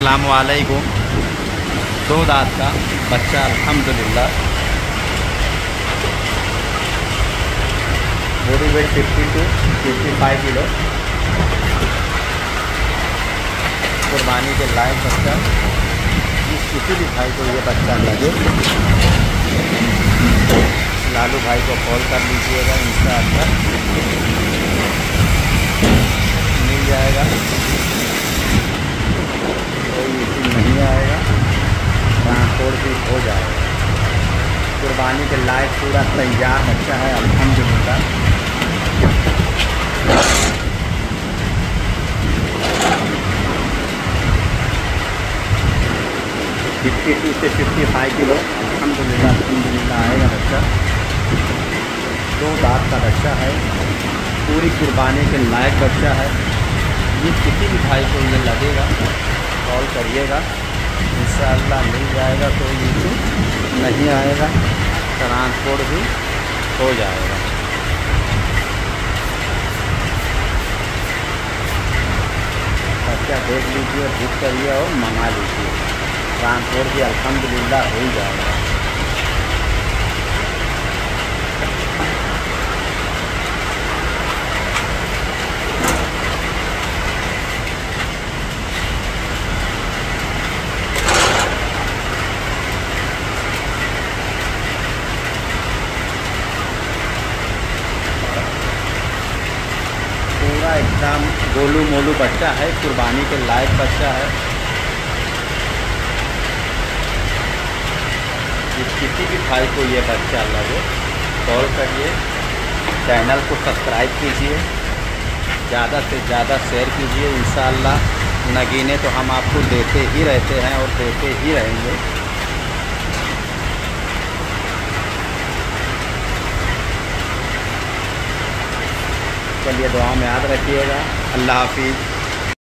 अस्सलाम वालेकुम। 2 दांत का बच्चा अल्हम्दुलिल्लाह। Body weight 50 to 55 kilo. कुर्बानी के लायक बच्चा। जिस किसी भी भाई को ये बच्चा लगे लालू भाई को कॉल कर लीजिएगा, इंशाअल्लाह मिल जाएगा। कोई इशू नहीं आएगा, ट्रांसपोर्ट भी हो जाएगा। कुर्बानी के लायक पूरा तैयार बच्चा है अल्हम्दुलिल्लाह। 52 से 55 किलो अल्हम्दुलिल्लाह आएगा बच्चा। 2 दांत का बच्चा है, पूरी कुर्बानी के लायक बच्चा है। ये किसी भी भाई को ये लगेगा कॉल करिएगा, इंशाअल्लाह मिल जाएगा। कोई इशू नहीं आएगा, ट्रांसपोर्ट भी हो जाएगा। बच्चा देख लीजिए, बुक करिए और मंगा लीजिए। ट्रांसपोर्ट भी अल्हम्दुलिल्लाह हो ही जाएगा। पूरा एकदम गोलू मोलू बच्चा है, कुर्बानी के लायक बच्चा है। किसी भी भाई को ये बच्चा लगे कॉल करिए, चैनल को सब्सक्राइब कीजिए, ज़्यादा से ज़्यादा शेयर कीजिए। इंशाअल्लाह नगीने तो हम आपको देते ही रहते हैं और देते ही रहेंगे। चलिए दुआ में याद रखिएगा। अल्लाह हाफिज़।